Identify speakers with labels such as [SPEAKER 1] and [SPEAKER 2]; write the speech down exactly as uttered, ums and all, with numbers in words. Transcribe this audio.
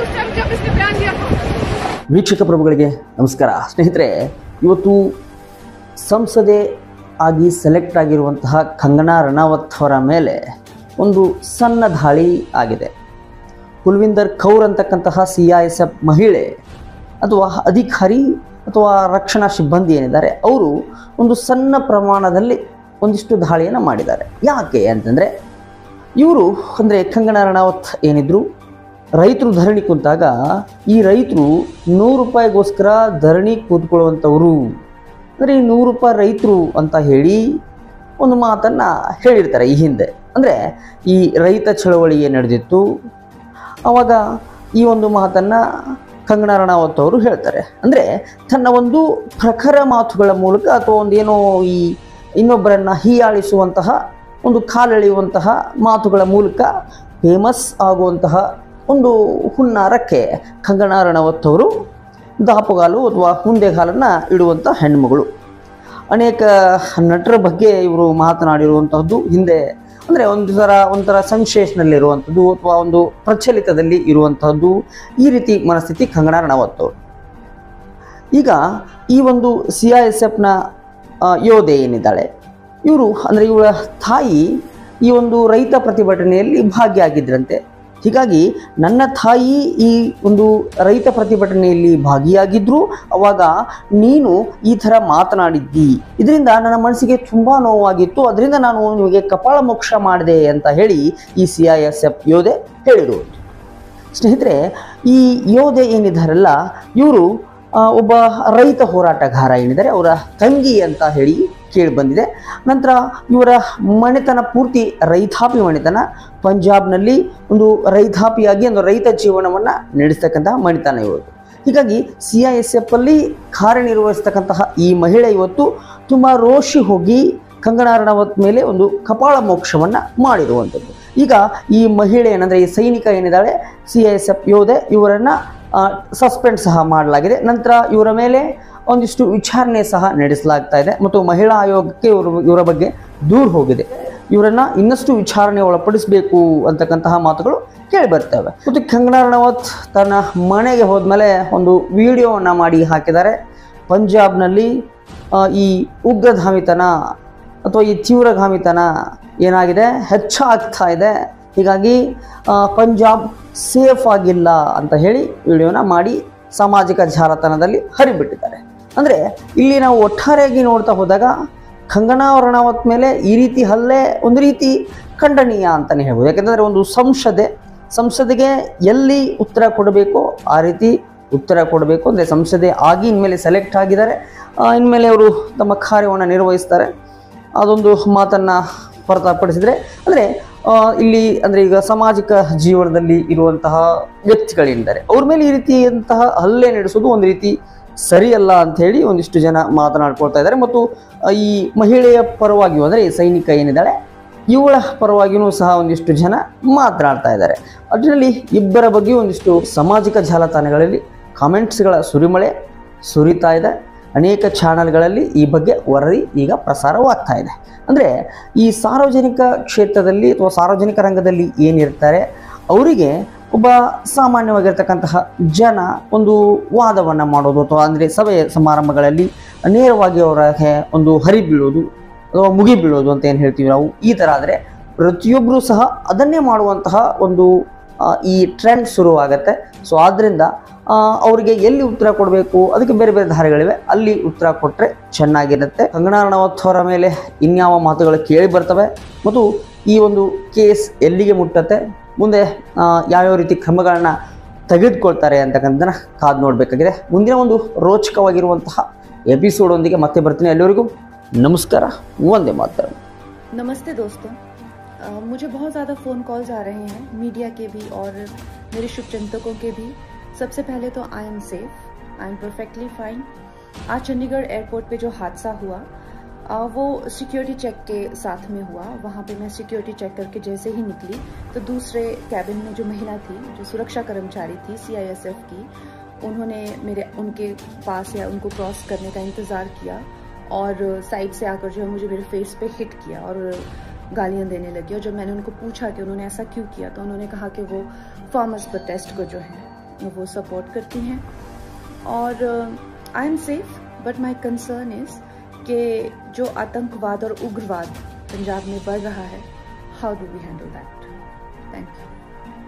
[SPEAKER 1] उस टाइम जब इसने बयान दिया था।
[SPEAKER 2] ವೀಕ್ಷಕ ಪ್ರಭುಗಳಿಗೆ ನಮಸ್ಕಾರ ಸ್ನೇಹಿತರೆ, ಇವತ್ತು ಸಂಸದೆ ಆಗಿ ಸೆಲೆಕ್ಟ್ ಆಗಿರುವಂತಹ ಕಂಗನಾ ರನಾವತ್ ಅವರ ಮೇಲೆ ಒಂದು ಸಣ್ಣ ದಾಳಿ ಆಗಿದೆ. ಕುಲ್ವಿಂದರ್ ಕೌರ್ ಅಂತಕ್ಕಂತಹ ಸಿ ಐ ಎಸ್ ಎಫ್ ಮಹಿಳೆ ಅಥವಾ ಅಧಿಕಾರಿ ಅಥವಾ ರಕ್ಷಣಾ ಸಿಬ್ಬಂದಿ ಏನಿದ್ದಾರೆ ಅವರು ಒಂದು ಸಣ್ಣ ಪ್ರಮಾಣದಲ್ಲಿ ಒಂದಿಷ್ಟು ದಾಳಿಯನ್ನು ಮಾಡಿದ್ದಾರೆ. ಯಾಕೆ ಅಂತಂದರೆ ಇವರು ಅಂದರೆ ಕಂಗನಾ ರನಾವತ್ ಏನಿದ್ರು ರೈತರು ಧರಣಿ ಕುಂತಾಗ ಈ ರೈತರು ನೂರು ರೂಪಾಯಿಗೋಸ್ಕರ ಧರಣಿ ಕೂತ್ಕೊಳ್ಳುವಂಥವರು, ಅಂದರೆ ಈ ನೂರು ರೂಪಾಯಿ ರೈತರು ಅಂತ ಹೇಳಿ ಒಂದು ಮಾತನ್ನು ಹೇಳಿರ್ತಾರೆ ಈ ಹಿಂದೆ. ಅಂದರೆ ಈ ರೈತ ಚಳವಳಿ ಏನು ನಡೆದಿತ್ತು ಆವಾಗ ಈ ಒಂದು ಮಾತನ್ನು ಕಂಗನಾ ರನಾವತ್ ಅವರು ಹೇಳ್ತಾರೆ. ಅಂದರೆ ತನ್ನ ಒಂದು ಪ್ರಖರ ಮಾತುಗಳ ಮೂಲಕ ಅಥವಾ ಒಂದು ಏನೋ ಈ ಇನ್ನೊಬ್ಬರನ್ನು ಹೀಯಾಳಿಸುವಂತಹ ಒಂದು ಕಾಲೆಳೆಯುವಂತಹ ಮಾತುಗಳ ಮೂಲಕ ಫೇಮಸ್ ಆಗುವಂತಹ ಒಂದು ಹುನ್ನಾರಕ್ಕೆ ಕಂಗನಾ ರನಾವತ್ ಅವರು ದಾಪುಗಾಲು ಅಥವಾ ಮುಂದೆಗಾಲನ್ನು ಇಡುವಂಥ ಹೆಣ್ಮಗಳು. ಅನೇಕ ನಟರ ಬಗ್ಗೆ ಇವರು ಮಾತನಾಡಿರುವಂಥದ್ದು ಹಿಂದೆ, ಅಂದರೆ ಒಂದು ಥರ ಒಂಥರ ಸೆನ್ಸೇಷನಲ್ಲಿರುವಂಥದ್ದು ಅಥವಾ ಒಂದು ಪ್ರಚಲಿತದಲ್ಲಿ ಇರುವಂತಹದ್ದು ಈ ರೀತಿ ಮನಸ್ಥಿತಿ ಕಂಗನಾ ರನಾವತ್ ಅವರು. ಈಗ ಈ ಒಂದು ಸಿ ಐ ಎಸ್ ಎಫ್ನ ಯೋಧೆ ಏನಿದ್ದಾಳೆ ಇವರು, ಅಂದರೆ ಇವಳ ತಾಯಿ ಈ ಒಂದು ರೈತ ಪ್ರತಿಭಟನೆಯಲ್ಲಿ ಭಾಗಿಯಾಗಿದ್ದರಂತೆ. ಹೀಗಾಗಿ ನನ್ನ ತಾಯಿ ಈ ಒಂದು ರೈತ ಪ್ರತಿಭಟನೆಯಲ್ಲಿ ಭಾಗಿಯಾಗಿದ್ದರು, ಅವಾಗ ನೀನು ಈ ಥರ ಮಾತನಾಡಿದ್ದಿ, ಇದರಿಂದ ನನ್ನ ಮನಸ್ಸಿಗೆ ತುಂಬ ನೋವಾಗಿತ್ತು, ಅದರಿಂದ ನಾನು ನಿಮಗೆ ಕಪಾಳ ಮೋಕ್ಷ ಮಾಡಿದೆ ಅಂತ ಹೇಳಿ ಈ ಸಿ ಐ ಎಸ್ ಎಫ್ ಯೋಧೆ ಹೇಳಿರುವುದು. ಸ್ನೇಹಿತರೆ, ಈ ಯೋಧೆ ಏನಿದ್ದಾರಲ್ಲ ಇವರು ಒಬ್ಬ ರೈತ ಹೋರಾಟಗಾರ ಏನಿದ್ದಾರೆ ಅವರ ತಂಗಿ ಅಂತ ಹೇಳಿ ಕೇಳಿ ಬಂದಿದೆ. ನಂತರ ಇವರ ಮನೆತನ ಪೂರ್ತಿ ರೈತಾಪಿ ಮನೆತನ, ಪಂಜಾಬ್ನಲ್ಲಿ ಒಂದು ರೈತಾಪಿಯಾಗಿ ಒಂದು ರೈತ ಜೀವನವನ್ನು ನಡೆಸ್ತಕ್ಕಂತಹ ಮನೆತನ ಇರೋದು. ಹೀಗಾಗಿ ಸಿ ಐ ಎಸ್ ಎಫ್ ಅಲ್ಲಿ ಕಾರ್ಯನಿರ್ವಹಿಸ್ತಕ್ಕಂತಹ ಈ ಮಹಿಳೆ ಇವತ್ತು ತುಂಬ ರೋಷಿ ಹೋಗಿ ಕಂಗನಾ ರನಾವತ್ ಮೇಲೆ ಒಂದು ಕಪಾಳ ಮೋಕ್ಷವನ್ನು ಮಾಡಿರುವಂಥದ್ದು. ಈಗ ಈ ಮಹಿಳೆ ಏನಂದರೆ ಈ ಸೈನಿಕ ಏನಿದ್ದಾಳೆ ಸಿ ಐ ಎಸ್ ಎಫ್ ಯೋಧೆ, ಇವರನ್ನು ಸಸ್ಪೆಂಡ್ ಸಹ ಮಾಡಲಾಗಿದೆ. ನಂತರ ಇವರ ಮೇಲೆ ಒಂದಿಷ್ಟು ವಿಚಾರಣೆ ಸಹ ನಡೆಸಲಾಗ್ತಾ ಇದೆ ಮತ್ತು ಮಹಿಳಾ ಆಯೋಗಕ್ಕೆ ಇವರು ಇವರ ಬಗ್ಗೆ ದೂರು ಹೋಗಿದೆ. ಇವರನ್ನು ಇನ್ನಷ್ಟು ವಿಚಾರಣೆ ಒಳಪಡಿಸಬೇಕು ಅಂತಕ್ಕಂತಹ ಮಾತುಗಳು ಕೇಳಿ ಬರ್ತವೆ. ಮತ್ತು ಕಂಗನಾ ರನಾವತ್ ತನ್ನ ಮನೆಗೆ ಹೋದ್ಮೇಲೆ ಒಂದು ವಿಡಿಯೋವನ್ನು ಮಾಡಿ ಹಾಕಿದ್ದಾರೆ. ಪಂಜಾಬ್ನಲ್ಲಿ ಈ ಉಗ್ರಗಾಮಿತನ ಅಥವಾ ಈ ತೀವ್ರಗಾಮಿತನ ಏನಾಗಿದೆ ಹೆಚ್ಚಾಗ್ತಾ ಇದೆ, ಹೀಗಾಗಿ ಪಂಜಾಬ್ ಸೇಫ್ ಆಗಿಲ್ಲ ಅಂತ ಹೇಳಿ ವಿಡಿಯೋನ ಮಾಡಿ ಸಾಮಾಜಿಕ ಜಾಲತಾಣದಲ್ಲಿ ಹರಿಬಿಟ್ಟಿದ್ದಾರೆ. ಅಂದರೆ ಇಲ್ಲಿ ನಾವು ಒಟ್ಟಾರೆಯಾಗಿ ನೋಡ್ತಾ ಹೋದಾಗ ಕಂಗನಾ ರನಾವತ್ ಮೇಲೆ ಈ ರೀತಿ ಹಲ್ಲೆ ಒಂದು ರೀತಿ ಖಂಡನೀಯ ಅಂತಲೇ ಹೇಳ್ಬೋದು. ಯಾಕೆಂದರೆ ಒಂದು ಸಂಸದೆ ಸಂಸದೆಗೆ ಎಲ್ಲಿ ಉತ್ತರ ಕೊಡಬೇಕು ಆ ರೀತಿ ಉತ್ತರ ಕೊಡಬೇಕು. ಅಂದರೆ ಸಂಸದೆ ಆಗಿ ಇನ್ಮೇಲೆ ಸೆಲೆಕ್ಟ್ ಆಗಿದ್ದಾರೆ, ಇನ್ಮೇಲೆ ಅವರು ತಮ್ಮ ಕಾರ್ಯವನ್ನು ನಿರ್ವಹಿಸ್ತಾರೆ. ಅದೊಂದು ಮಾತನ್ನು ಹೊರತುಪಡಿಸಿದರೆ ಅಂದರೆ ಇಲ್ಲಿ ಅಂದರೆ ಈಗ ಸಾಮಾಜಿಕ ಜೀವನದಲ್ಲಿ ಇರುವಂತಹ ವ್ಯಕ್ತಿಗಳೇನಿದ್ದಾರೆ ಅವ್ರ ಮೇಲೆ ಈ ರೀತಿಯಂತಹ ಹಲ್ಲೆ ನಡೆಸೋದು ಒಂದು ರೀತಿ ಸರಿಯಲ್ಲ ಅಂಥೇಳಿ ಒಂದಿಷ್ಟು ಜನ ಮಾತನಾಡ್ಕೊಳ್ತಾ ಇದ್ದಾರೆ. ಮತ್ತು ಈ ಮಹಿಳೆಯ ಪರವಾಗಿಯೂ ಅಂದರೆ ಈ ಸೈನಿಕ ಏನಿದ್ದಾಳೆ ಇವಳ ಪರವಾಗಿಯೂ ಸಹ ಒಂದಿಷ್ಟು ಜನ ಮಾತನಾಡ್ತಾ ಇದ್ದಾರೆ. ಅದರಲ್ಲಿ ಇಬ್ಬರ ಬಗ್ಗೆ ಒಂದಿಷ್ಟು ಸಾಮಾಜಿಕ ಜಾಲತಾಣಗಳಲ್ಲಿ ಕಾಮೆಂಟ್ಸ್ಗಳ ಸುರಿಮಳೆ ಸುರಿತಾ ಇದೆ. ಅನೇಕ ಚಾನಲ್ಗಳಲ್ಲಿ ಈ ಬಗ್ಗೆ ವರದಿ ಈಗ ಪ್ರಸಾರವಾಗ್ತಾ ಇದೆ. ಅಂದರೆ ಈ ಸಾರ್ವಜನಿಕ ಕ್ಷೇತ್ರದಲ್ಲಿ ಅಥವಾ ಸಾರ್ವಜನಿಕ ರಂಗದಲ್ಲಿ ಏನಿರ್ತಾರೆ ಅವರಿಗೆ ಒಬ್ಬ ಸಾಮಾನ್ಯವಾಗಿರ್ತಕ್ಕಂತಹ ಜನ ಒಂದು ವಾದವನ್ನು ಮಾಡೋದು ಅಥವಾ ಅಂದರೆ ಸಭೆ ಸಮಾರಂಭಗಳಲ್ಲಿ ನೇರವಾಗಿ ಅವರಿಗೆ ಒಂದು ಹರಿ ಬೀಳೋದು ಅಥವಾ ಮುಗಿ ಬೀಳೋದು ಅಂತ ಏನು ಹೇಳ್ತೀವಿ ನಾವು, ಈ ಥರ ಆದರೆ ಪ್ರತಿಯೊಬ್ಬರೂ ಸಹ ಅದನ್ನೇ ಮಾಡುವಂತಹ ಒಂದು ಈ ಟ್ರೆಂಡ್ ಶುರುವಾಗತ್ತೆ. ಸೊ ಆದ್ದರಿಂದ ಅವರಿಗೆ ಎಲ್ಲಿ ಉತ್ತರ ಕೊಡಬೇಕು ಅದಕ್ಕೆ ಬೇರೆ ಬೇರೆ ದಾರಿಗಳಿವೆ, ಅಲ್ಲಿ ಉತ್ತರ ಕೊಟ್ಟರೆ ಚೆನ್ನಾಗಿರುತ್ತೆ. ಕಂಗನಾ ರನಾವತ್ ಅವರ ಮೇಲೆ ಇನ್ಯಾವ ಮಾತುಗಳು ಕೇಳಿ ಬರ್ತವೆ ಮತ್ತು ಈ ಒಂದು ಕೇಸ್ ಎಲ್ಲಿಗೆ ಮುಟ್ಟತ್ತೆ, ಮುಂದೆ ಯಾವ್ಯಾವ ರೀತಿ ಕ್ರಮಗಳನ್ನ ತೆಗೆದುಕೊಳ್ತಾರೆ ಅಂತಕ್ಕಂಥದ್ದನ್ನು ಕಾದು ನೋಡಬೇಕಾಗಿದೆ. ಮುಂದಿನ ಒಂದು ರೋಚಕವಾಗಿರುವಂತಹ ಎಪಿಸೋಡೊಂದಿಗೆ ಮತ್ತೆ ಬರ್ತೀನಿ. ಎಲ್ಲರಿಗೂ ನಮಸ್ಕಾರ, ವಂದೇ ಮಾತರಂ.
[SPEAKER 3] नमस्ते दोस्तों, आ, मुझे बहुत ज़्यादा फ़ोन कॉल्स आ रहे हैं मीडिया के भी और मेरे शुभचिंतकों के भी. सबसे पहले तो I am safe, I am perfectly fine. आज चंडीगढ़ एयरपोर्ट पे जो हादसा हुआ आ, वो सिक्योरिटी चेक के साथ में हुआ. वहाँ पे मैं सिक्योरिटी चेक करके जैसे ही निकली तो दूसरे कैबिन में जो महिला थी, जो सुरक्षा कर्मचारी थी सी आई एस एफ की, उन्होंने मेरे उनके पास या उनको क्रॉस करने का इंतज़ार किया और साइड से आकर जो है मुझे मेरे फेस पे हिट किया और गालियां देने लगी. और जब मैंने उनको पूछा कि उन्होंने ऐसा क्यों किया तो उन्होंने कहा कि वो फार्मर्स प्रोटेस्ट को जो है वो सपोर्ट करती हैं। और I am safe, but my concern is कि जो आतंकवाद और उग्रवाद पंजाब में बढ़ रहा है, how do we handle that? Thank you.